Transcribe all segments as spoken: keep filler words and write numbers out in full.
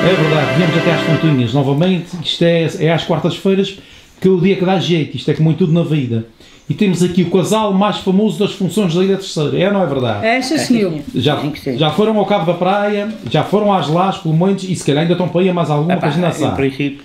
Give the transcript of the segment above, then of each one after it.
É verdade, viemos até às Fontinhas novamente, isto é, é às quartas-feiras, que é o dia que dá jeito, isto é como em tudo na vida. E temos aqui o casal mais famoso das funções da Ilha Terceira, é ou não é verdade? É, sim, senhor. Já, já foram ao Cabo da Praia, já foram às Lajes, pelo menos, e se calhar ainda estão para ir a mais alguma, que a gente não sabe. Em princípio,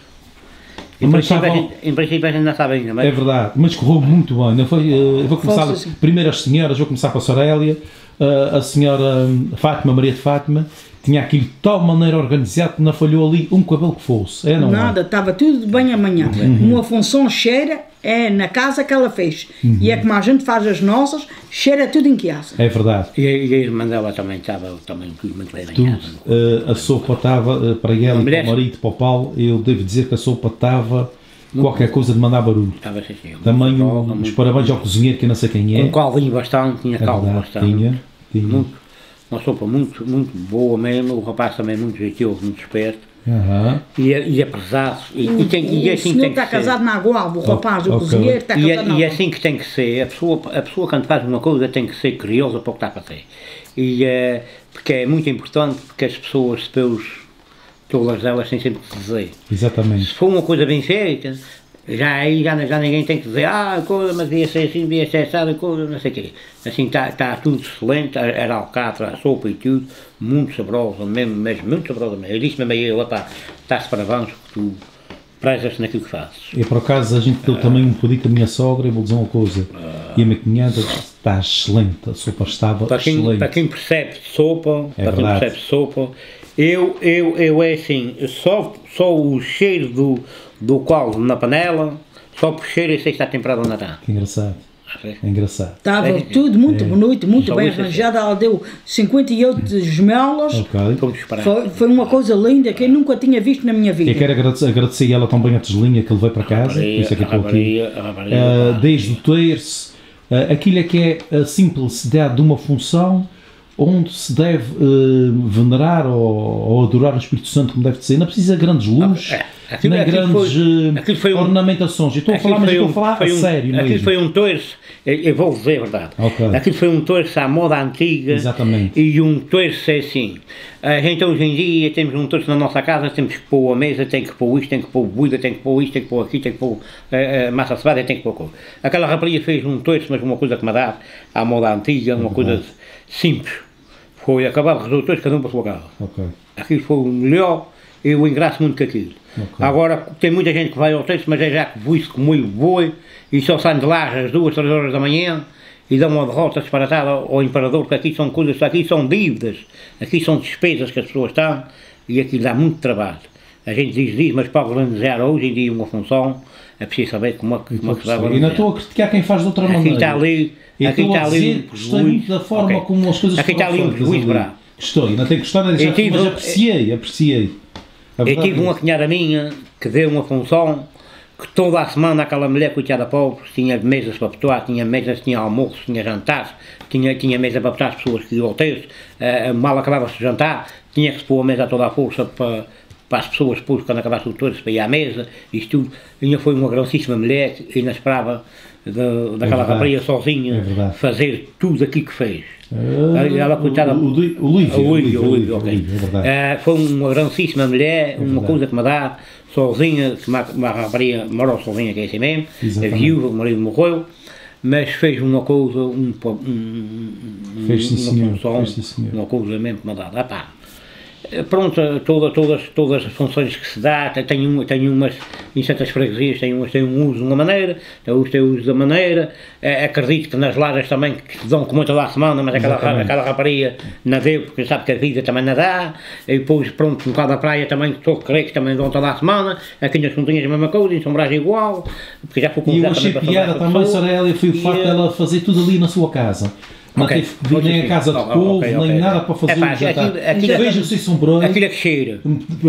em princípio, a gente, em princípio a gente não sabe ainda, mas... É verdade, mas correu muito bem. Não foi, eu vou começar, assim. Primeiro as senhoras, vou começar com a Sorélia, a senhora Fátima, Maria de Fátima, tinha aquilo de tal maneira organizado que não falhou ali um cabelo que fosse. É, não Nada, é? Estava tudo de bem amanhã. Uhum. Uma função cheira é na casa que ela fez. Uhum. E é como a gente faz as nossas, cheira tudo em casa. É verdade. E, e a irmã dela também estava também tudo muito bem banhada. Uh, a sopa estava, uh, para ela e para o marido, para o Paulo, eu devo dizer que a sopa estava qualquer coisa de mandar barulho. Estava assim, sim. Também um, os parabéns ao cozinheiro, que eu não sei quem é. Um caldinho bastante, tinha caldo é bastante. Tinha, tinha. Muito. Uma sopa muito, muito boa mesmo, o rapaz também muito jeitoso, muito esperto. Uhum. E, é, e é pesado. E, o, e, tem, e é assim o que tem está que casado ser. na Gualba, o rapaz, o okay. cozinheiro está e casado é, na E é assim que tem que ser. A pessoa, a pessoa quando faz uma coisa tem que ser curiosa para o que está a fazer. E, é, porque é muito importante, porque as pessoas depois, todas elas têm sempre que dizer. Exatamente. Se for uma coisa bem feita, já aí já, já ninguém tem que dizer, ah, coisa, mas devia ser assim, devia ser assada, coisa, não sei o quê. Assim está tá tudo excelente, era alcatra, a sopa e tudo, muito saborosa, mesmo, mesmo muito saborosa mesmo. Eu disse mesmo a ele, pá, está-se para avanço, que tu prezas naquilo que fazes. E por acaso a gente deu uh, também um pedido com a minha sogra, e vou dizer uma coisa, uh, e a minha cunhada está excelente, a sopa estava para quem, excelente. Para quem percebe sopa, é para verdade. quem percebe sopa, eu, eu, eu é assim, só, só o cheiro do, do caldo na panela, só por cheiro eu sei que está temperado ou não está. Que engraçado. É engraçado. Estava é, tudo muito é. bonito, muito Só bem isso, arranjado. Ela deu cinquenta e oito gemelas. Okay. Foi, foi uma coisa linda que eu nunca tinha visto na minha vida. Eu quero agradecer, agradecer ela também a tesolinha que levei para casa. Rabaria, isso é que eu rabaria, aqui. Rabaria, Uh, desde o terço, uh, aquilo é que é a simplicidade de uma função onde se deve uh, venerar ou, ou adorar o Espírito Santo como deve ser. Não precisa de grandes luzes, é, aquilo, nem aquilo grandes foi, foi um, ornamentações. Eu estou a falar, mas estou um, a falar a um, sério aquilo mesmo. foi um terço, eu, eu vou dizer a verdade, okay. Aquilo foi um terço à moda antiga. Exatamente. E um terço é assim. A gente hoje em dia temos um terço na nossa casa, temos que pôr a mesa, tem que pôr isto, tem que pôr buida, tem que pôr isto, tem que pôr aqui, tem que pôr uh, massa cevada, tem que pôr coisa. Aquela rapariga fez um terço, mas uma coisa que me dá à moda antiga, uma uhum. coisa simples. Foi acabar de resolver todos, cada um para a sua casa. Okay. Aquilo foi o melhor, eu engraço muito com aquilo. Okay. Agora, tem muita gente que vai ao texto, mas é já que voe-se com muito boi, e só saem de lá às duas, três horas da manhã, e dão uma derrota disparatada ao imperador, porque aqui são coisas, aqui são dívidas, aqui são despesas que as pessoas estão, e aquilo dá muito trabalho. A gente diz, diz, mas para organizar hoje em dia uma função, é preciso saber como é que, como é que se vai organizar. E não estou a criticar quem faz de outra aqui maneira. Está ali, aqui está ali um gostei muito da forma okay. como as coisas aqui está ali um prejuízo bravo. Gostei, não tenho gostado de deixar, tive, mas apreciei, apreciei. Eu tive uma cunhada minha que deu uma função que toda a semana aquela mulher coitada pobre tinha mesas para botar, tinha mesas, tinha almoços, tinha jantares, tinha, tinha mesa para botar as pessoas que iam ao texto, uh, mal acabava-se de jantar, tinha que se pôr a mesa a toda a força para, para as pessoas depois, quando acabasse o texto, para ir à mesa, isto tudo. Ainda foi uma grandíssima mulher e ainda esperava de, daquela é rapariga sozinha é fazer tudo aquilo que fez. Uh, ela coitada. O Olívia, ok. Foi uma grandíssima mulher, é uma coisa que me dá, sozinha, que uma, uma rapariga morou sozinha, que é assim mesmo, a viúva, o marido morreu, mas fez uma coisa, um, um, fez uma senhor, função, fez uma coisa mesmo que me dá. Ah, pá. Pronto, toda, todas, todas as funções que se dá, tem, uma, tem umas, em certas freguesias tem umas têm um uso de uma maneira, outros têm uso da maneira, é, acredito que nas laras também que se dão com muita da semana, mas aquela, aquela rapariga não deu, porque sabe que a vida também não dá, e depois pronto, um bocado da praia também, estou a crer que também dão toda a semana, aqui nas Fontinhas a mesma coisa, em São Brás igual, porque já foi e eu achei piada também, Sorélia, foi o facto dela fazer tudo ali na sua casa. Não okay. teve que vir nem a casa de povo, okay, okay, nem nada para fazer o jantar. Veja-se isso um brolho. Aquilo é que cheira.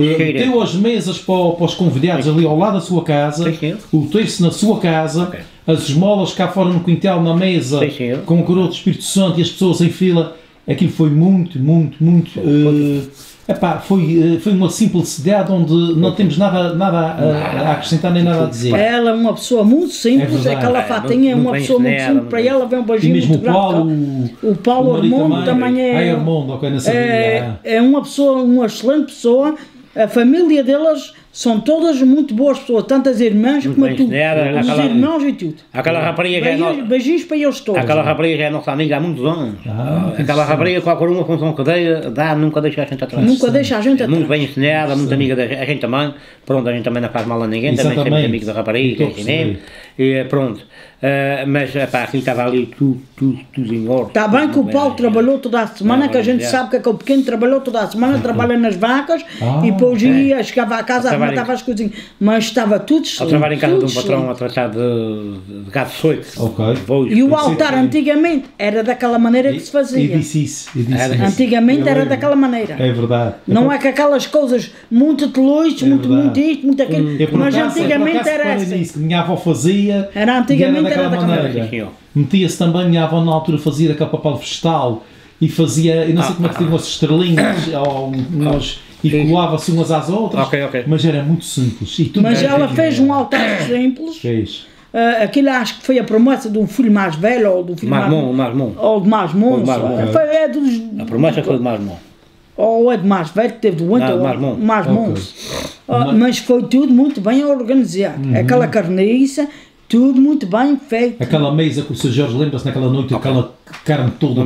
Deu as mesas para, para os convidados ali ao lado da sua casa, o terço na sua casa, okay. as esmolas cá fora no quintal, na mesa, com o coroa do Espírito Santo e as pessoas em fila. Aquilo foi muito, muito, muito... Uh, epá, foi, foi uma simplicidade onde não temos nada, nada a, a acrescentar nem nada a dizer. Ela é uma pessoa muito simples, é aquela fatinha é uma pessoa muito simples, para ela vem um beijinho muito grande. E mesmo o Paulo, o Paulo Armando também é... Ai, Armando, ok, não sabia. É, é uma pessoa, uma excelente pessoa, A família delas são todas muito boas pessoas, tanto as irmãs muito como tu, os aquela, irmãos e tudo. Aquela rapariga já é nossa. Beijinhos para eles todos. Aquela rapariga já é nossa amiga há muitos anos. Ah, aquela rapariga, qualquer uma função que dê, dá, nunca deixa a gente atrás. Nunca deixa a gente é atrás. Muito bem ensinada, muito amiga da gente, a gente também. Pronto, a gente também não faz mal a ninguém, também sempre amigo da rapariga, ensinei. E pronto. Uh, mas pá, aquilo estava ali tudo, tudo, tudo em ordem. Está bem que o Paulo trabalhou toda a semana, não, que a gente já. sabe que aquele pequeno trabalhou toda a semana, uhum. trabalha nas vacas ah, e depois ia, é. chegava à casa, arrematava as coisinhas. Mas estava tudo excelente. Eu trabalho em casa de um patrão a tratar de, de gado soito. Okay. E o altar antigamente era daquela maneira que se fazia. E disse isso. E disse era, isso. Antigamente era daquela maneira. É verdade. Não então, é que aquelas coisas muito telões, é muito, muito isto, muito aquilo. Hum. Mas acaso, antigamente era assim. Isso que minha avó fazia. Era antigamente era daquela maneira. Metia-se também, minha avó na altura fazia aquele papel vegetal e fazia, eu não sei ah, como é que tinha umas estrelinhas ou umas, e colava-se umas às outras, okay, okay. mas era muito simples. E mas ela fez um altar simples. Fez. Uh, aquilo acho que foi a promessa de um filho mais velho ou do filho Masmon, mais Masmon. Ou de Masmon. Foi é dos, a promessa foi de Masmon. Ou é de mais velho que teve doente, ou Masmon. Masmon. Okay. Uh, mas foi tudo muito bem organizado. Uhum. Aquela carniça. Tudo muito bem feito. Aquela mesa que o senhor Jorge lembra-se naquela noite, okay. aquela carne toda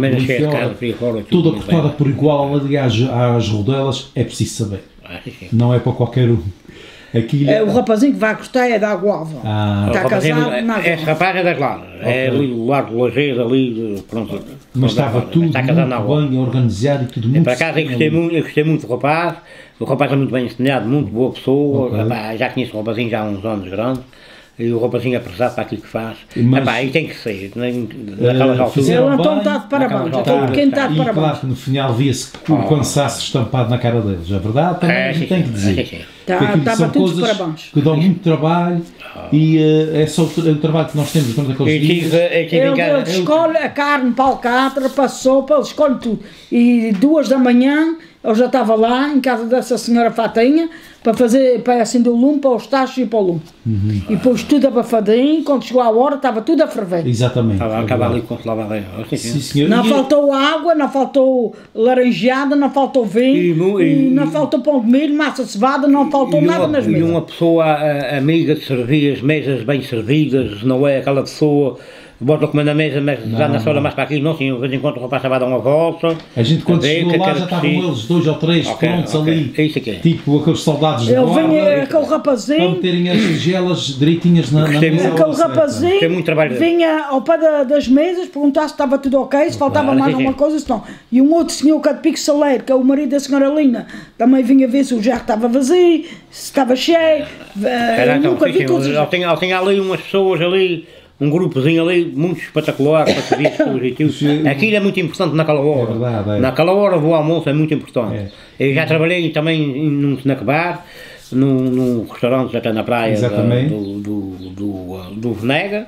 por toda cortada por igual ali às, às rodelas, é preciso saber. Ah, sim, sim. Não é para qualquer um. Aquilo... É, o rapazinho que vai gostar é da Guava. Ah. Está casado é, na Esse rapaz é das Lavras. Okay. É ali do Largo de Lajeiro, ali, pronto. Mas estava tudo está muito bem organizado e tudo muito... Para casa eu gostei muito, eu gostei muito do rapaz. O rapaz é muito bem ensinado, muito boa pessoa. Okay. Rapaz, já conheço o rapazinho já há uns anos grandes. E o rapazinho é prezado para aquilo que faz. Mas pá, aí tem que ser. Naquelas uh, alturas. Ele então está de parabéns. Está pequeno, está de parabéns. Claro que no final via-se o oh. cansaço estampado na cara deles. É verdade? Também é, sim, tem que dizer. É, sim, sim. Tá, estava tudo de parabéns. Que dão muito trabalho oh. e uh, é só o, o trabalho que nós temos durante aqueles dias. Ele, ele escolhe a carne para alcatra, para a sopa, ele escolhe tudo. E duas da manhã eu já estava lá em casa dessa senhora Fatinha para fazer, para acender o lume, para os tachos e para o lume. Uhum. E pôs tudo abafadinho, quando chegou a hora estava tudo a ferver. Exatamente. Estava a acabar ali com a lavadeira. Não faltou água, não faltou laranjada, não faltou vinho, e, e, e não faltou pão de milho, massa cevada, não faltou uma, nada nas mesas. E uma pessoa a, amiga de servir as mesas bem servidas, não é aquela pessoa... Bota o comendo na mesa, mas não, já na hora mais para aqui, não, sim, de vez em quando o rapaz estava a dar uma volta. A gente quando chegou lá já estavam eles dois ou três okay, prontos okay. ali, é isso aqui. Tipo aqueles soldados de ele guarda. Vinha aquele rapazinho... Para meterem as tigelas direitinhas na, na mesa. Aquele rapazinho vinha ao pé da, das mesas, perguntar se estava tudo ok, se okay. faltava ah, mais alguma coisa, se não. E um outro senhor, que é de Pico Saleiro, que é o marido da senhora Lina, também vinha ver se o jarro estava vazio, se estava cheio. Era, então, nunca sim, vi todos. Ele tinha, tinha ali umas pessoas ali... Um grupozinho ali, muito espetacular, para servir as coisas e tudo. Aquilo é muito importante naquela hora. É verdade, é. Naquela hora do almoço é muito importante. É. Eu já trabalhei também num snack bar, num, num restaurante até na praia da, do, do, do, do Venega.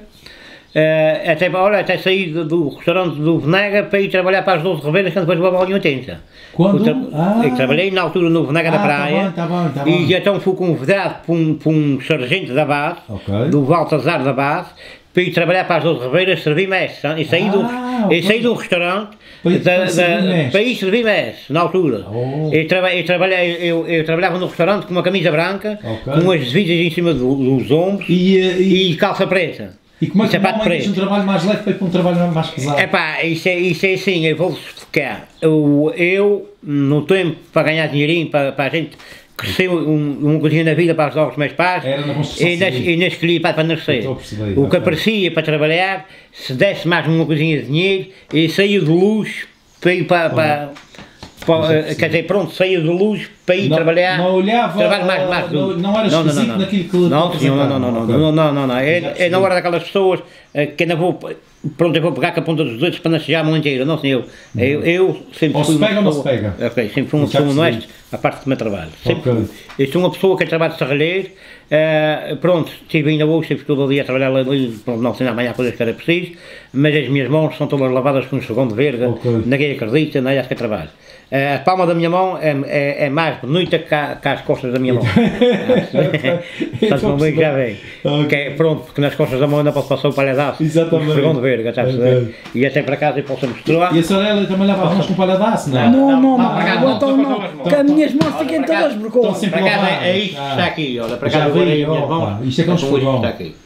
Uh, até, olha, até saí do, do restaurante do Venega para ir trabalhar para as doze Reveiras, que depois levava em oitenta. Quando? Eu, tra ah. eu trabalhei na altura no Venega ah, da praia, tá bom, tá bom, tá bom. E então fui convidado por um, por um sargento da base, okay. do Baltazar da base, para ir trabalhar para as doze Reveiras, servir messe. E saí, ah, do, okay. de um restaurante para ir, da, da, para ir servir messe, na altura. Oh. Eu, traba, eu, trabalhei, eu, eu trabalhava no restaurante com uma camisa branca, okay. com as devidas em cima do, dos ombros e, e, e calça preta. E como é que normalmente um trabalho mais leve para ir para um trabalho mais pesado? É pá, isso é, isso é assim, eu vou-vos explicar. Eu, eu, no tempo, para ganhar dinheirinho, para, para a gente crescer um, uma coisinha na vida para ajudar os meus pais, e não escolhi para, para nascer. Perceber, o que aparecia para trabalhar, se desse mais uma coisinha de dinheiro, e saía de luz para ir para... para Para, quer dizer, pronto, saía de luz para ir não, trabalhar. Não olhava, trabalho mais, mais não, não era esquisito não, não, não. naquilo que não, não, não, não, não, não, não, não, não, é, é na hora daquelas pessoas que ainda vou, pronto, eu vou pegar com a ponta dos dedos para não sujar a mão inteira, não, senhor, eu, eu sempre ou fui se pega uma ou pessoa, não se pega? Ok, sempre fui uma pessoa honesta, a parte do meu trabalho, sempre okay. Eu sou uma pessoa que trabalha de serralheiro, uh, pronto, estive ainda hoje, estive todo o dia a trabalhar ali, pronto, não sei amanhã coisas que era preciso, mas as minhas mãos são todas lavadas com um sabão de verga, okay. Ninguém acredita, nem acho que é trabalho. A palma da minha mão é, é, é mais casa por noite cá, cá às costas da minha mão. Portanto, não bem que já vem. Okay. Pronto, porque nas costas da mão ainda posso passar o palhadaço. Exatamente. O esfregão de verga, está a perceber? E até para casa eu posso mostrar. E a senhora ela também leva as mãos com palhadaço, não é? Não, não, não. Então não, que as minhas mãos fiquem todas vergonhas. Para casa é isto que está aqui, olha, para casa agora é as minhas mãos. Isto é que é um esfregão.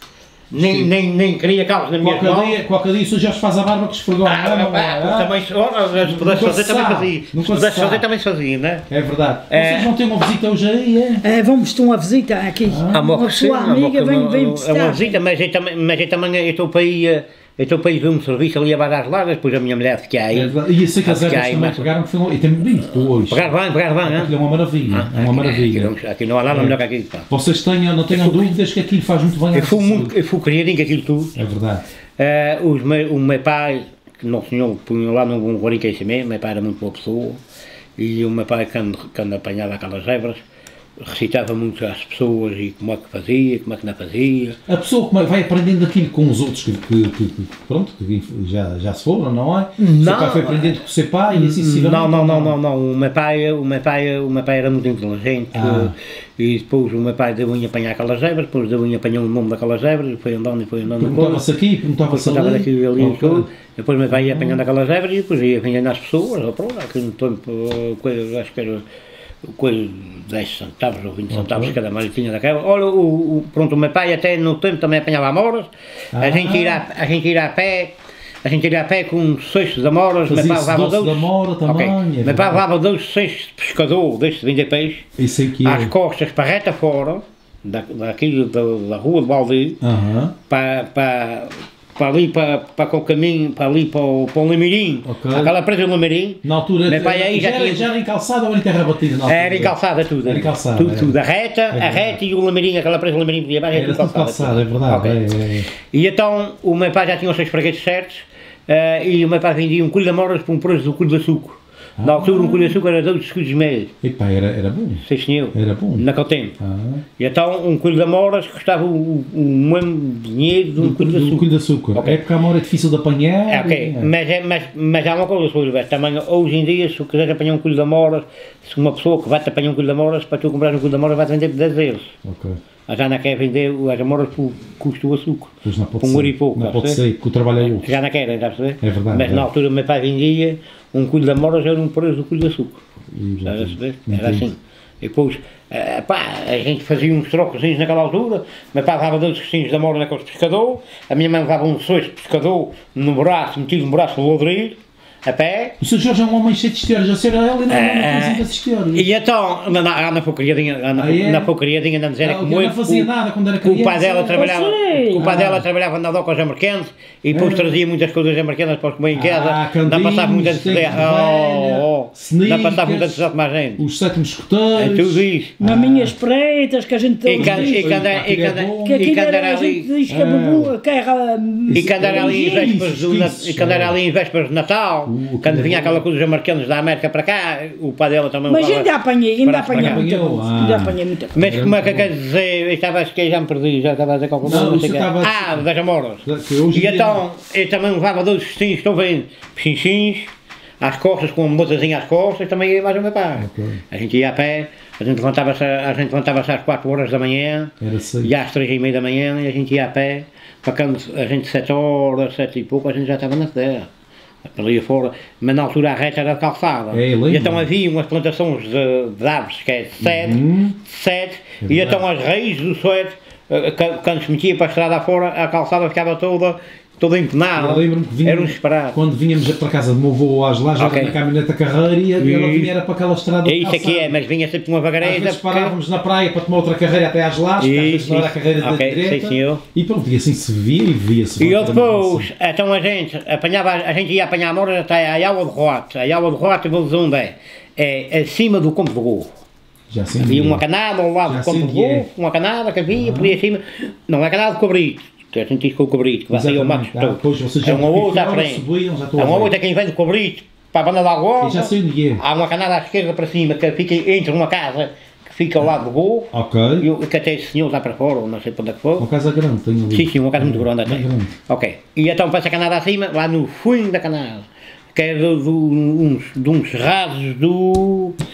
Nem, nem, nem queria calos na minha qualquer mão. Dia, qualquer dia isso já se faz a barba que esfregou. Ah, ah, ah, também, se pudesse fazer também fazia. Se pudesse fazer também fazia, não é? É verdade. É. Vocês vão ter uma visita hoje aí, é? É, vamos ter uma visita aqui. Ah, uma sua amiga vem, vem visitar. É uma visita, mas eu também, mas eu também eu estou para ir, eu estou para ir ver um serviço ali a Barra das Lagas, depois a minha mulher fica aí. É e eu sei que as ervas também pegaram, que foi, e tem bonito hoje. Pegar bem, pegar bem, é uma maravilha, é uma maravilha. Aqui não há nada melhor que aquilo. Vocês tenham, não tenham dúvidas que aquilo faz muito bem. Eu fui muito, eu fui criadinho aquilo tudo. É verdade. Uh, os meu, o meu pai, que não senhor, punha lá num guarinho que mesmo, meu pai era muito boa pessoa, e o meu pai, quando, quando apanhava aquelas zebras, recitava muito às pessoas e como é que fazia, como é que não fazia. A pessoa vai aprendendo aquilo com os outros que, que, que, que pronto, que já, já se foram, não é? Não. O seu pai foi aprendendo com o seu pai e assim sucessivamente. Não, não, não, não, não. O meu pai, o meu pai, o meu pai era muito inteligente. Ah. E depois o meu pai deu-me apanhar aquelas zebras, depois deu-me apanhar o nome daquelas zebras, e foi andando e foi andando. Perguntava-se aqui, perguntava-se ali. Daqui, ali okay. Tudo. Depois o meu pai ia apanhando aquelas zebras e depois ia vendendo às pessoas, ou pronto, aqui no tempo, coisa, acho que era coisa de dez centavos ou vinte centavos cada maletinha daquela. Olha, o, o, pronto, o meu pai até no tempo também apanhava amoras, ah. a gente ia a, a gente ia a pé, a gente ia a pé com um cesto de amoras, meu pai levava dois. Amora também, okay. É meu pai levava dois cestos de pescador, deste de vender peixe, às costas para reta fora, da, daqui da, da rua de Baldi, uh -huh. para, para para ali, para, para o caminho, para ali, para o, para o Limirim, okay. Aquela presa do Limirim. Na altura, meu pai aí já, já, era, já era encalçada ou era em terra batida? Na era encalçada tudo. Era encalçada. Tudo, tudo. A reta, é a reta e o Limirim, aquela presa do Limirim podia baixar. Era tudo calçada, é verdade. Okay. É, é, é. E então, o meu pai já tinha os seus fregueses certos, uh, e o meu pai vendia um colho de amoras por um preço do colho de açúcar. Ah. Na altura, um colho de açúcar era dois escudos e meio. Epá, era, era bom. Sim, senhor. Era bom. Naquele tempo. Ah. E então, um colho de amoras custava o, o mesmo dinheiro de um colho de açúcar. Um colho de açúcar. Okay. É porque a amora é difícil de apanhar. É, ok. É. Mas, é, mas, mas há uma coisa, Silvestre, também hoje em dia, se quiseres apanhar um colho de amoras, se uma pessoa que vai-te apanhar um colho de amoras, para tu comprar um colho de amoras, vai-te vender por dez euros. Ok. A já não quer vender as amoras por custo do açúcar. Pois não pode um ser. E pouco, não pode ser, porque o trabalho é outro. Já não quer, está a perceber? É verdade. Mas é. na altura o meu pai vendia um colho de amoras, era um preço do colho de açúcar. Está a perceber? Era assim. E depois, uh, pá, a gente fazia uns trocozinhos naquela altura, meu pai levava dois cestinhos de amora naqueles pescador, a minha mãe levava um cesto de pescador no braço, metido no braço do lodrilho, a pé. O senhor Jorge é um homem cheio de histórias, a senhora ela não é uma coisa histórias. E então, ela foi criadinha, ela foi criadinha, não dizer como eu. Não fazia nada quando era criança. O pai dela trabalhava, o pai dela trabalhava na doca aos americanos e depois trazia muitas coisas americanas para comer em casa, não passava muita necessidade, não passava muita necessidade mais gente. Os sete mosqueteiros. É tudo isso. Maminhas pretas que a gente e quando era ali e quando era ali em vésperas e quando era ali em vésperas de Natal, quando vinha aquela coisa dos americanos da América para cá, o pai dela também. Mas ainda apanhei, ainda apanhei muita coisa. Ainda apanhei muita coisa. Mas como é que quer dizer? Eu estava, acho que já me perdi, já estava a dizer qualquer coisa. Ah, das amoras. E então, eu também levava dois cestinhos, estou vendo, chinchins, às costas, com uma motazinha às costas, também ia mais o meu pai. A gente ia a pé, a gente levantava-se a gente levantava-se às quatro horas da manhã, e às três e meia da manhã, e a gente ia a pé, para quando a gente sete horas, sete e pouco, a gente já estava na terra. Ali fora, mas na altura a reta era calçada. É, e então havia umas plantações de, de árvores, que é de sede, uhum. sede é e então as raízes do sede, quando se metia para a estrada fora, a calçada ficava toda, toda empenada. Era um esperado. Quando vínhamos para casa do meu avô às lajes, okay. na caminhoneta carreira, e ela vinha era para aquela estrada. É isso aqui é, mas vinha sempre uma vagareta. Às vezes parávamos porque... na praia para tomar outra carreira até às lajes, porque às vezes não era a carreira okay, da direita. Sim, e pronto, e assim se via e via-se. E eu depois, então a gente apanhava, a gente ia apanhar amoras até a Aula de Roate. A Aula de Roate, eu vou dizer onde é. É acima do Campo de Gorro. Já sei. Havia uma canada ao lado do Campo de Gorro, uma canada que havia, por aí acima. Não é canada de cobrito. Que a gente diz com o cobrito, que vai sair ao mato todo. É uma outra à frente. É uma outra quem vem do cobrito para a banda da água. Já sei onde é. Há uma canada à esquerda para cima que fica entre uma casa que fica ao lado do gol. Ok. E que até esse senhor lá para fora, não sei para onde é que foi. Uma casa grande, tenho ali. Sim, sim, uma casa muito grande até. Grande. Ok. E então para essa canada acima, lá no fundo da canada, que é de, de, uns, de uns rasos do.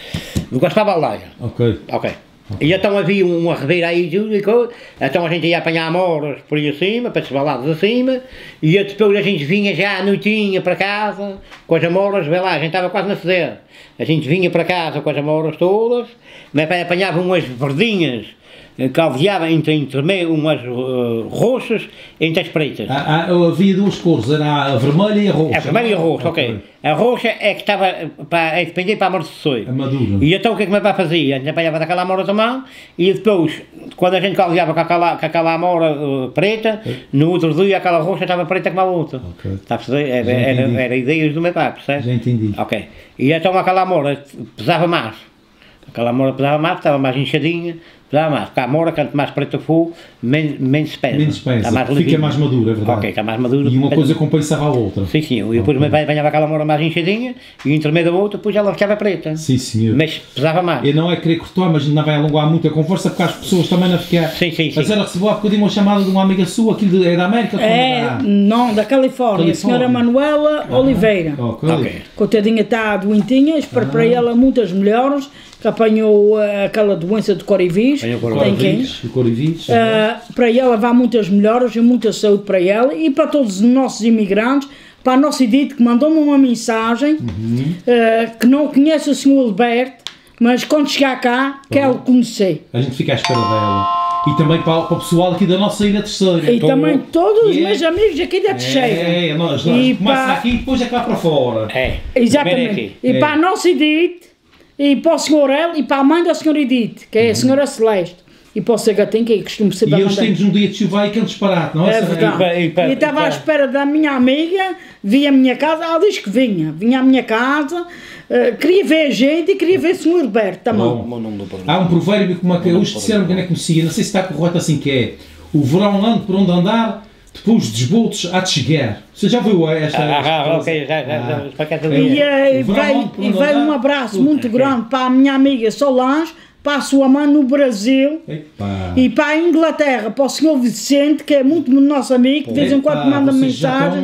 do Gaspar Baldaia. Ok. Ok. E então havia uma ribeira aí, então a gente ia apanhar amoras por aí acima, para esses balados acima, e depois a gente vinha já à noitinha para casa, com as amoras, vê lá, a gente estava quase na ceder. A gente vinha para casa com as amoras todas, mas apanhava umas verdinhas, caldeava entre, entre meio umas uh, roxas entre as pretas. Ah, ah, havia duas cores, era a vermelha e a roxa. A vermelha e a roxa, ok. okay. A roxa é que estava, para, é depender para a amortecer. A madura. E então o que é que o meu pai fazia? A gente apanhava daquela amora também, e depois, quando a gente caldeava com aquela, com aquela amora uh, preta, okay. no outro dia aquela roxa estava preta como a outra. Ok. Está a perceber? Era, era, era ideias do meu pai, percebe? Já entendi. Ok. E então aquela amora pesava mais. Aquela amora pesava mais, estava mais inchadinha. Pesava mais, porque a amora, quanto mais preta for, menos, menos pesa. Menos pesa, mais fica mais madura, é verdade. Ok, está mais madura. E uma coisa compensava a outra. Sim, sim, e depois okay. o meu pai apanhava aquela amora mais inchadinha, e entre meio da outra, depois ela ficava preta. Sim, senhor. Mas pesava mais. E não é querer cortar, mas não vai alongar muito a conversa, porque as pessoas também não ficam... Sim, sim, sim. Mas era recebeu há bocadinho uma chamada de uma amiga sua, aqui de, é da América? É, não, da Califórnia, a senhora Manuela ah, Oliveira. Ok. okay. Coitadinha está doentinha, espero ah. para ela muitas melhoras, que apanhou uh, aquela doença de corivis, tem quem? Corivis, uh, para ela vá muitas melhoras e muita saúde para ela e para todos os nossos imigrantes, para a nossa Edith que mandou-me uma mensagem, uhum. uh, que não conhece o senhor Alberto, mas quando chegar cá, uhum. quer o conhecer. A gente fica à espera dela. E também para, para o pessoal aqui da nossa Ilha Terceira. E Tô... também todos os meus é... amigos aqui da Terceira. É, nós, nós e começa para... aqui e depois é cá para fora. É. Exatamente. E é. para a nossa Edith, e para o senhor El, e para a mãe da senhora Edith, que é uhum. a senhora Celeste. E para o seu gatinho, que é costume ser da E eles temos um dia de chuva e aquele disparate, não é? É verdade. E, e, e estava à espera da minha amiga, vi a minha casa, ela diz que vinha, vinha à minha casa, uh, queria ver a gente e queria ver o senhor Roberto também. Oh. Há um provérbio como é que hoje disseram que não é conhecia, não sei se está correto assim que é, o verão anda por onde andar, depois dos botos há de chegar. Você já viu esta? Ah, ah ok, já, já, já. Ah. E, uh, e veio, e veio um abraço muito grande para a minha amiga Solange, para a sua mãe no Brasil. Epa. E para a Inglaterra, para o senhor Vicente, que é muito nosso amigo, de vez em quando manda mensagem.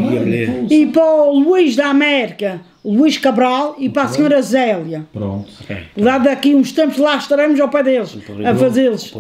E para o Luís da América, o Luís Cabral, e para a senhora Zélia. Pronto. Lá daqui uns tempos lá estaremos ao pé deles, a fazê-los.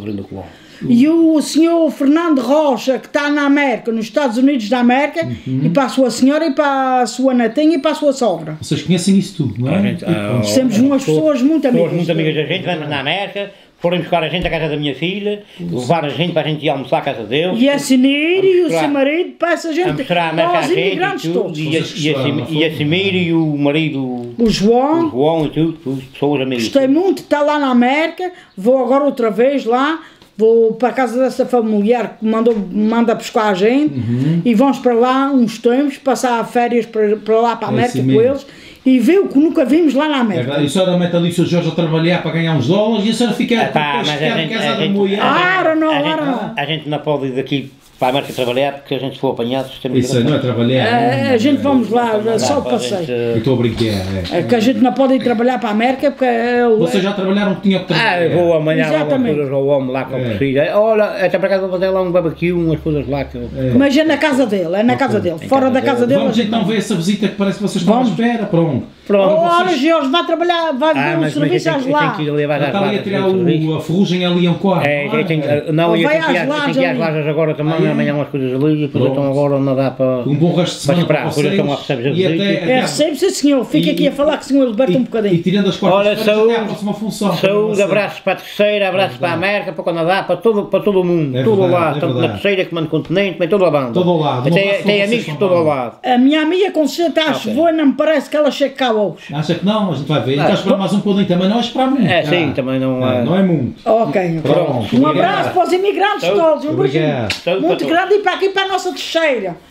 E o senhor Fernando Rocha, que está na América, nos Estados Unidos da América, uhum. e para a sua senhora, e para a sua netinha, e para a sua sogra. Vocês conhecem isso tudo, não é? Gente, ah, Temos oh, umas pessoas muito amigas. Pessoas muito amigas da gente, vamos na América, foram buscar a gente à casa da minha filha, levar a gente para a gente ir almoçar à casa deles. E a Sinir e o seu marido, para essa gente, mostrar a os imigrantes e todos. E a, e, a, e a Simir e o marido, o João, o João e tudo, tudo pessoas amigas. Gostei muito de estar lá na América, vou agora outra vez lá. Vou para a casa dessa familiar que mandou, manda buscar a gente, uhum. e vamos para lá uns tempos, passar férias para, para lá, para a América, é assim com eles, e ver o que nunca vimos lá na América. É, e a senhora mete ali o seu Jorge a trabalhar para ganhar uns dólares e a senhora fica a casa da mulher. Ah, não, ah, não. A gente não pode ir daqui para a América trabalhar, porque a gente for apanhados... Isso aí não é trabalhar. É, a gente vamos lá, não, só de passeio. Gente... Eu estou a brincar. É. É que a gente não pode ir trabalhar para a América, porque... Eu... Vocês já trabalharam que tinham que trabalhar? Ah, eu vou amanhã lá ao homem lá com a filha. Olha, até para casa vou fazer lá um barbecue, umas coisas lá que... É. Mas é na casa dele, é na casa dele. Fora da casa dele... Vamos então ver essa visita que parece que vocês estão à espera, pronto. Pronto. Ora, Jorge, vai trabalhar, vai ver um serviço às lá. Está ali a tirar a ferrugem ali a um quarto. Não, eu tenho que ir às lajas agora também, amanhã umas coisas ali. E depois então agora não dá para, um bom resto de semana para esperar, depois então recebes a visita. É, recebe-se senhor, fica aqui a falar com o senhor Alberto um bocadinho. E tirando as quartas-feiras até à próxima função. Saúde, abraços para a Terceira, abraços para a América, para o Canadá, para todo, para todo o mundo, é tudo verdade, lá, é tanto na Terceira como no continente, bem todo ao lado. Todo ao lado. Tem, tem amigos de todo ao lado. A minha amiga com certeza está a chover, não me parece que ela chegue cá hoje. Acha que não? A gente vai ver. Está a esperar mais um bocadinho também, não é esperar muito. É sim, também não é. Não é muito. Ok, um abraço para os imigrantes todos, um beijinho muito grande e para aqui para a nossa Terceira.